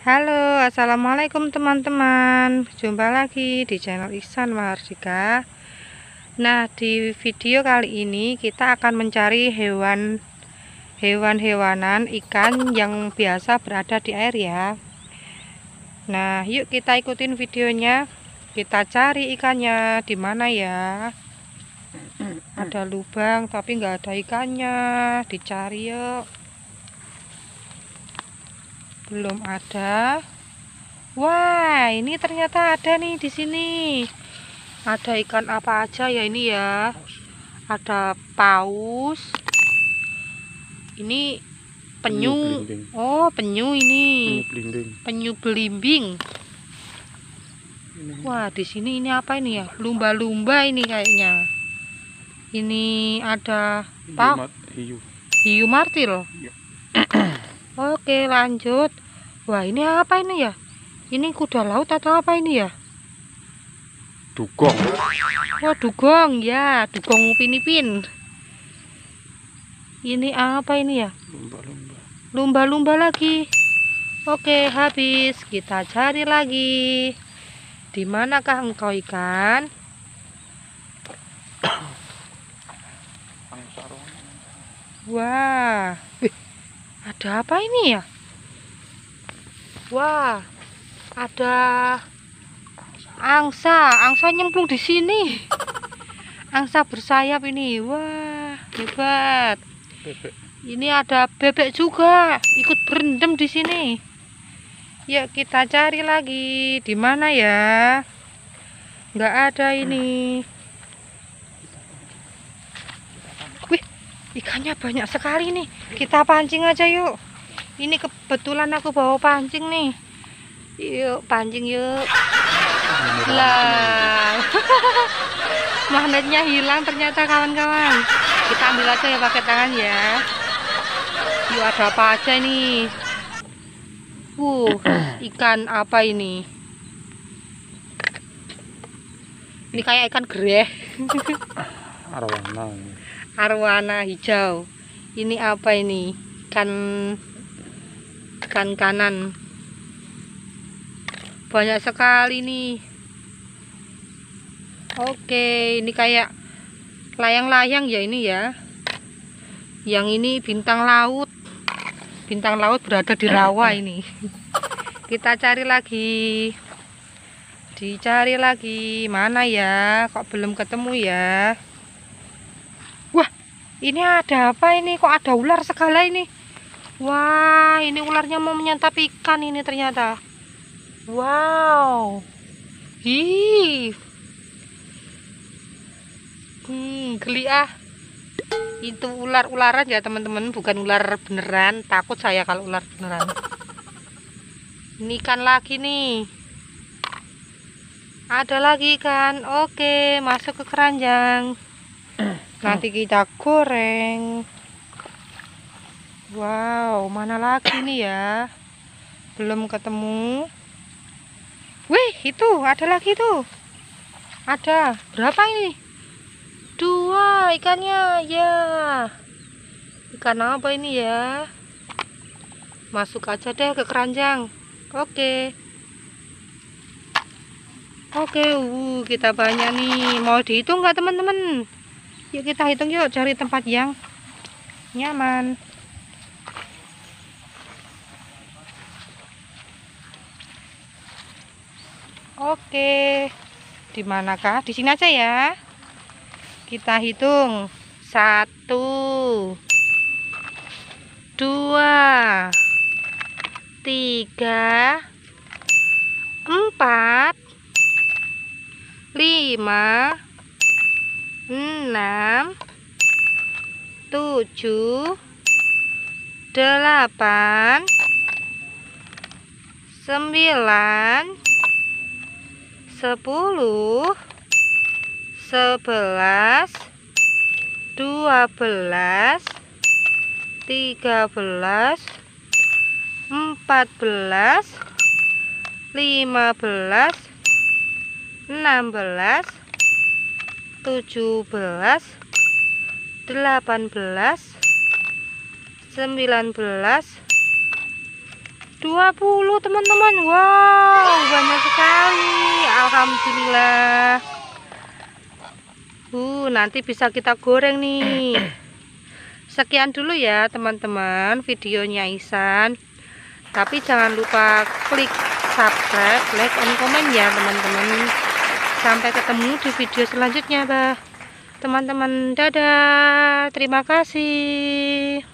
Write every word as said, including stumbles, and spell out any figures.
Halo, assalamualaikum teman-teman. Jumpa lagi di channel Ihsan Mahardika. Nah, di video kali ini kita akan mencari hewan hewan-hewanan ikan yang biasa berada di air ya. Nah, yuk kita ikutin videonya. Kita cari ikannya di mana ya. Ada lubang tapi nggak ada ikannya. Dicari yuk. Belum ada. Wah, ini ternyata ada nih di sini. Ada ikan apa aja ya ini ya? Ada paus. Ini penyu. Oh, penyu ini. Penyu belimbing. Wah, di sini ini apa ini ya? Lumba-lumba ini kayaknya. Ini ada apa? Hiu. Hiu martil. Oke, lanjut. Wah, ini apa ini ya? Ini kuda laut atau apa ini ya? Dugong. Wah, dugong ya, dugong Upin Ipin. Ini apa ini ya? Lumba-lumba. Lumba-lumba lagi. Oke, habis. Kita cari lagi. Di manakah engkau ikan? Wah, wih, ada apa ini ya? Wah, ada angsa, angsa nyemplung di sini. Angsa bersayap ini. Wah, hebat. Bebek. Ini ada bebek juga, ikut berendam di sini. Yuk kita cari lagi. Di mana ya? Nggak ada ini. Wih, ikannya banyak sekali nih. Kita pancing aja yuk. Ini kebetulan aku bawa pancing nih. Yuk pancing yuk. Lah. Magnetnya hilang ternyata kawan-kawan. Kita ambil aja ya pakai tangan ya. Yuk, ada apa aja nih? Uh, ikan apa ini? Ini kayak ikan gereh. Arwana. Arwana hijau. Ini apa ini? Ikan ikan kanan. Banyak sekali nih. Oke, ini kayak layang-layang ya ini ya. Yang ini bintang laut. Bintang laut berada di rawa ini. Kita cari lagi. Dicari lagi. Mana ya? Kok belum ketemu ya? Wah, ini ada apa ini? Kok ada ular segala ini? Wah, ini ularnya mau menyantap ikan ini ternyata. Wow. Hi. Hmm, geli ah. Itu ular-ularan ya teman-teman, bukan ular beneran. Takut saya kalau ular beneran. Ini ikan lagi nih. Ada lagi ikan. Oke, masuk ke keranjang. Nanti kita goreng. Wow, mana lagi nih ya? Belum ketemu. Wih, itu ada lagi tuh. Ada berapa ini? Dua ikannya ya. Ikan apa ini ya? Masuk aja deh ke keranjang. Oke. Oke, uh, kita banyak nih. Mau dihitung nggak teman-teman? Yuk kita hitung yuk, cari tempat yang nyaman. Oke, di manakah? Di sini aja ya. Kita hitung satu, dua, tiga, empat, lima, enam, tujuh, delapan, sembilan, sepuluh, sebelas, dua belas, tiga belas, empat belas, lima belas, enam belas, tujuh belas, delapan belas, sembilan belas, dua puluh teman-teman. Wow, banyak sekali. Alhamdulillah. Uh, nanti bisa kita goreng nih. Sekian dulu ya teman-teman videonya Ihsan. Tapi jangan lupa klik subscribe, like, and comment ya teman-teman. Sampai ketemu di video selanjutnya, bah. Teman-teman, dadah. Terima kasih.